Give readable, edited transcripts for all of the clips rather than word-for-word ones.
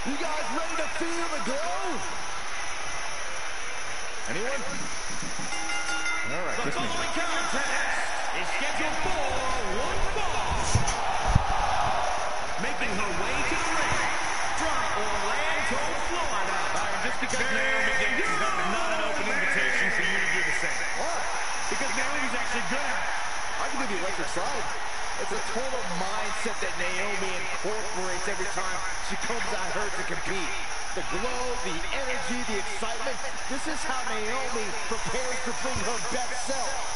You guys ready to feel the glow? Anyone? All right, the following contest is scheduled for one fall. Making her way to the ring from Orlando, Florida. Just because Naomi gave you not an open invitation for you to do the same. What? Because Naomi's actually good at it. I can do the electric slide. It's a total mindset that Naomi incorporates every time she comes out here to compete. The glow, the energy, the excitement. This is how Naomi prepares to bring her best self.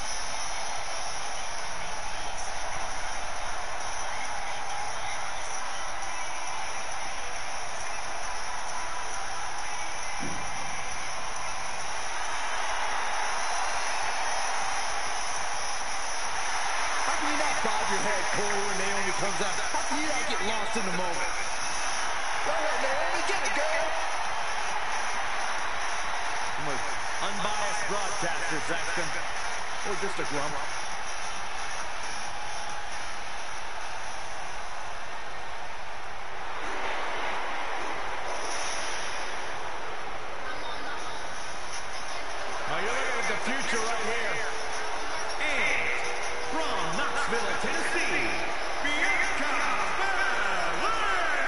Bob your head, Corey, when Naomi comes out. How can you not get lost in the moment? Go ahead, Naomi, get it, girl. Unbiased broadcaster, Saxton. Or just a grump. Now you're looking at the future right here. From Knoxville, Tennessee, Bianca Belair.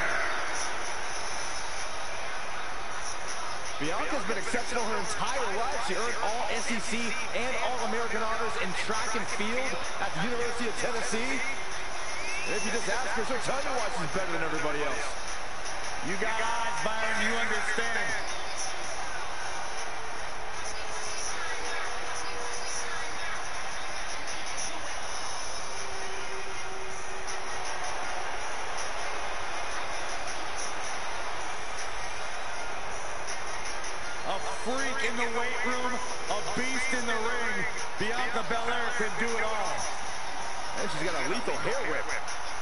Bianca's been exceptional her entire life. She earned all SEC and All-American honors in track and field at the University of Tennessee. And if you just ask her, she'll tell you why she's better than everybody else. You got eyes, Byron. You understand. A freak in the weight room, a beast in the ring. Bianca Belair can do it all. And she's got a lethal hair whip.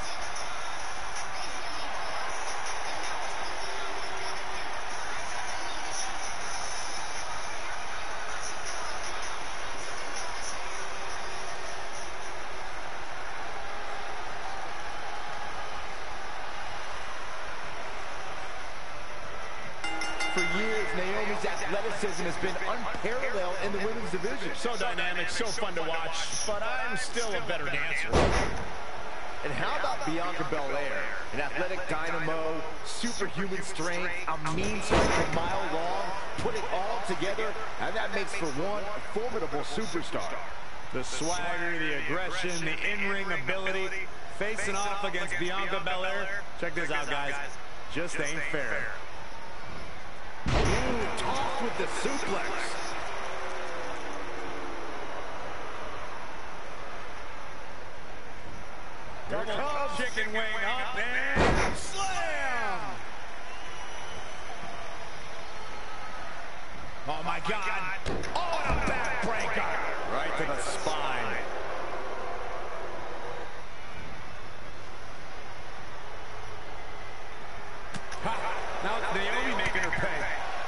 For years, Naomi's athleticism has been unparalleled in the women's division. So dynamic, so fun to watch, but I'm still a better dancer. And how about Bianca Belair? An athletic dynamo, superhuman strength, a mean strength a mile long, put it all together, and that makes for one formidable superstar. The swagger, the aggression, the in-ring ability, facing off against Bianca Belair. Check this out, guys. Just ain't fair. Ooh, tossed with the suplex. Double chicken wing up and slam! Oh my God! Oh, and a backbreaker! Right to the spine. Ha! Now Naomi making her pay.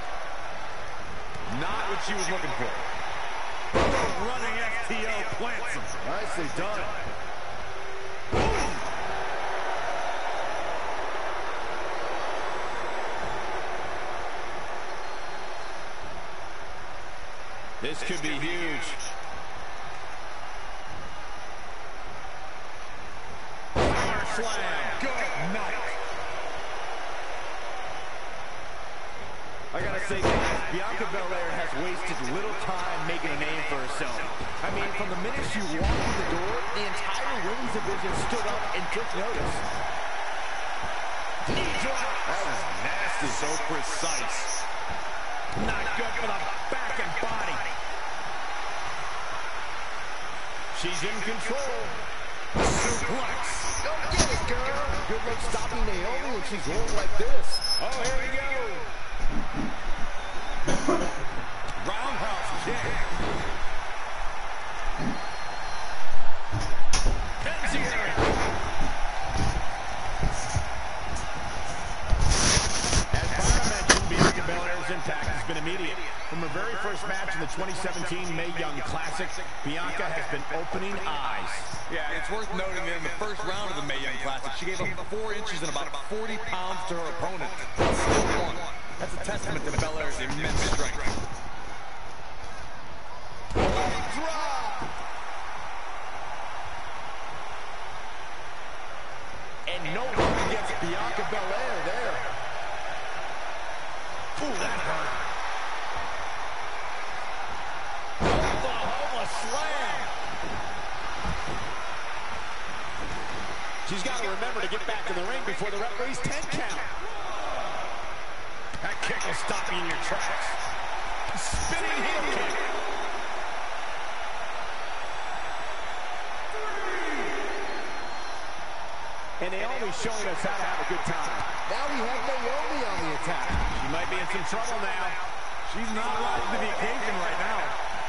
Not what she was looking for. Running FTO plants him. Nicely done. This could be huge. Power slam. Good night. I gotta say, guys, Bianca Belair has wasted little time making a name for herself. I mean, from the minute she walked through the door, the entire women's division stood up and took notice. Knee drop. That was nasty. So precise. Not good for the back and body. She's in control. Suplex. Go get it, girl. Good luck stopping Naomi when she's rolling like this. Oh, here we go. Roundhouse kick. Pins here. As Byron mentioned, Bianca Belair's impact has been immediate. From her very first first match in the 2017 Mae Young Classic, Bianca has been opening eyes. Yeah, and it's worth noting that in the first round of the Mae Young Classic, she gave up 4 inches and about 40 pounds to her opponent. But still won. That's a testament to Belair's immense strength. Drop. And no one gets Bianca Belair there. Ooh, that hurt. Oklahoma slam. She's got to remember to get back in the ring before the referee's 10 count. That kick will stop you in your tracks. Spinning heel kick. And Naomi's showing us how to have a good time. Now we have Naomi on the attack. She might be in some trouble now. She's not rising to the occasion right now.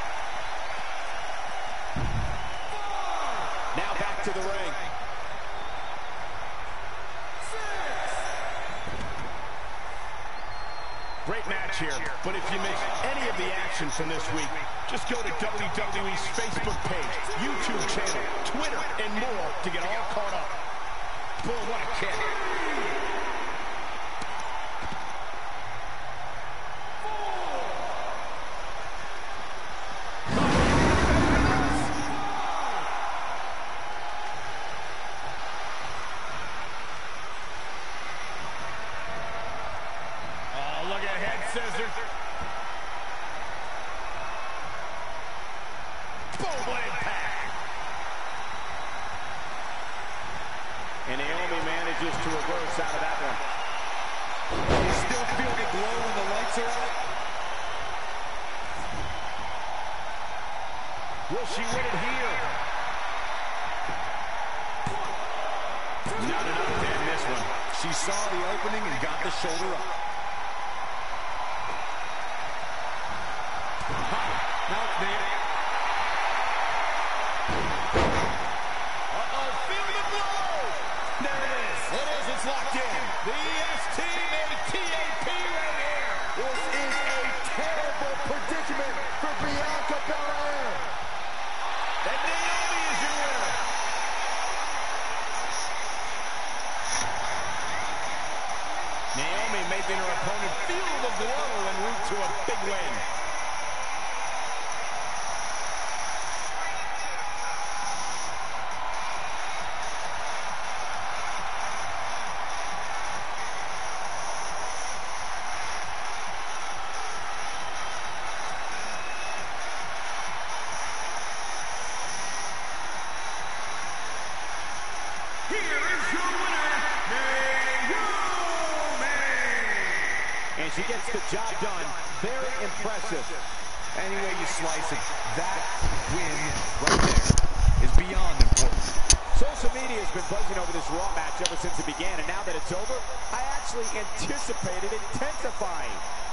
Now back to the ring. Great match here, but if you missed any of the action from this week, just go to WWE's Facebook page, YouTube channel, Twitter, and more to get all caught up. Boom, what a kick. Scissors. Boom, what impact. And Naomi manages to reverse out of that one. You still feel the glow when the lights are out? Will she win it here? Not enough to end this one. She saw the opening and got the shoulder up. Now it's there. Uh-oh, feel the blow! There it is. It is, it's locked in. The STATAP right here. This is a terrible predicament for Bianca Belair. And Naomi is your winner. Naomi making her opponent feel the blow en route to a big win. And she gets the job done. Very impressive. Any way you slice it, that win right there is beyond important. Social media has been buzzing over this Raw match ever since it began, and now that it's over, I actually anticipate it intensifying.